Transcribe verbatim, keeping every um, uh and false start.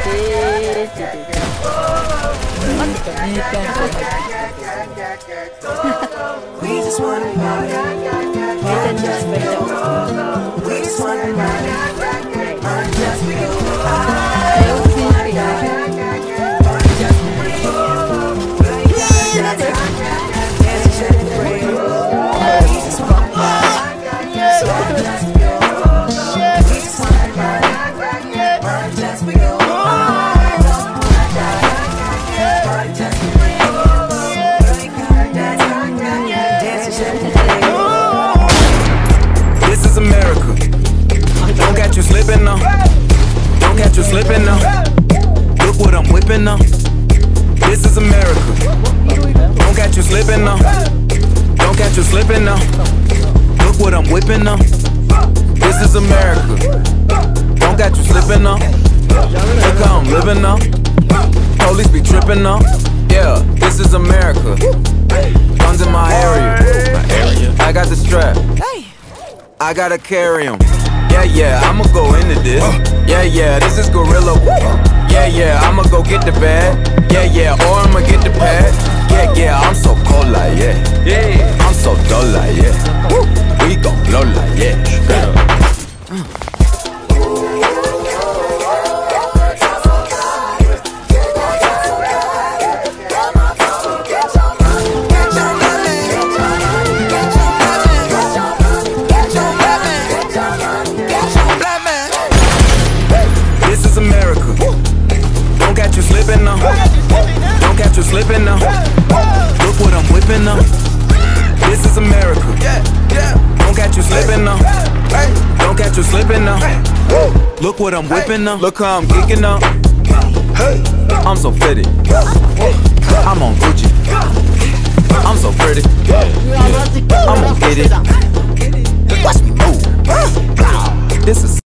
We just wanna party. We just wanna party. Unjust we go. Unjust we go. Dance, shake and pray. We just wanna party. Unjust we go. We just wanna party. Unjust we go. Unjust we go. This is America. Don't catch you slipping now. Don't catch you slipping now. Look what I'm whipping now. This is America. Don't catch you slipping now. Don't catch you slipping now. Look what I'm whipping now. This is America. Don't catch you slipping now. Look how I'm living now. Police be tripping now. Yeah, this is America. Guns in my area. My area. I got the strap. I gotta carry 'em. Yeah, yeah, I'ma go into this. Yeah, yeah, this is gorilla. Yeah, yeah, I'ma go get the bag. Yeah, yeah, or I'ma get the pad. Yeah, yeah, I'm so cold like yeah. Yeah, I'm so dull like yeah. We gon' blow like yeah. Straight up. America. Don't catch you slipping now. Don't catch you slipping now. Look what I'm whipping now. This is America. Don't catch you slipping now. Don't catch you slipping now. Look what I'm whipping now. Look how I'm kicking now. I'm so fitted. I'm on Gucci. I'm so pretty. I'm gonna get it. Watch me move. This is